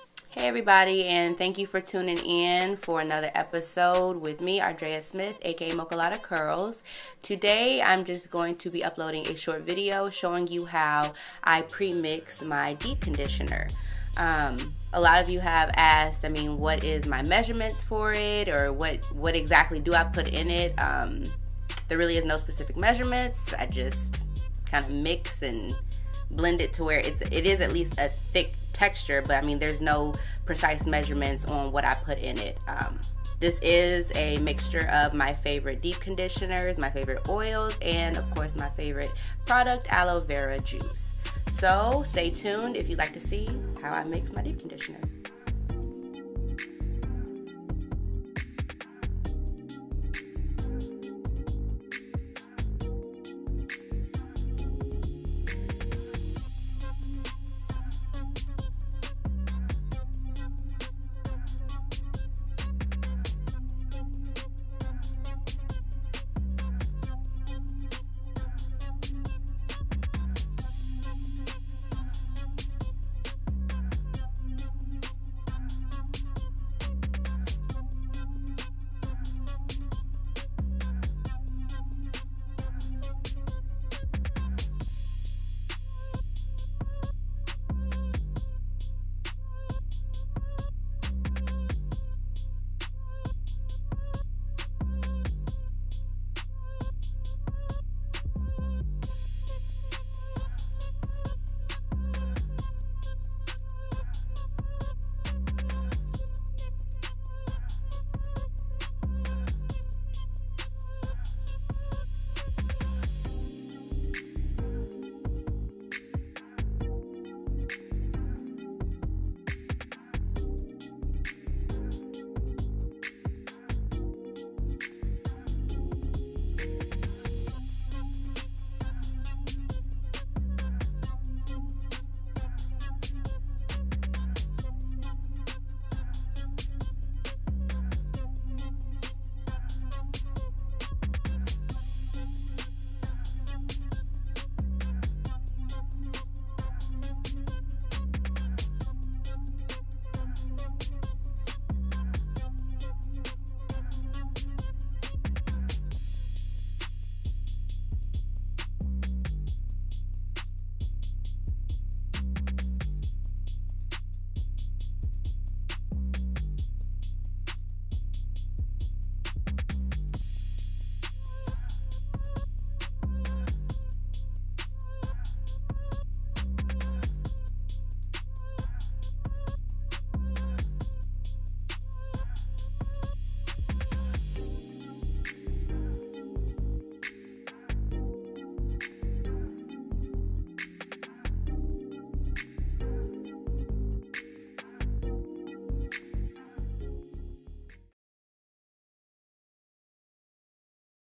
Hey everybody, and thank you for tuning in for another episode with me, Ardrea Smith, aka Mochalatta Curls. Today I'm just going to be uploading a short video showing you how I pre-mix my deep conditioner. A lot of you have asked, what is my measurements for it, or what exactly do I put in it? There really is no specific measurements. I just kind of mix and blend it to where it is at least a thick texture, but there's no precise measurements on what I put in it. This is a mixture of my favorite deep conditioners, my favorite oils, and of course my favorite product, aloe vera juice. So stay tuned if you'd like to see how I mix my deep conditioner.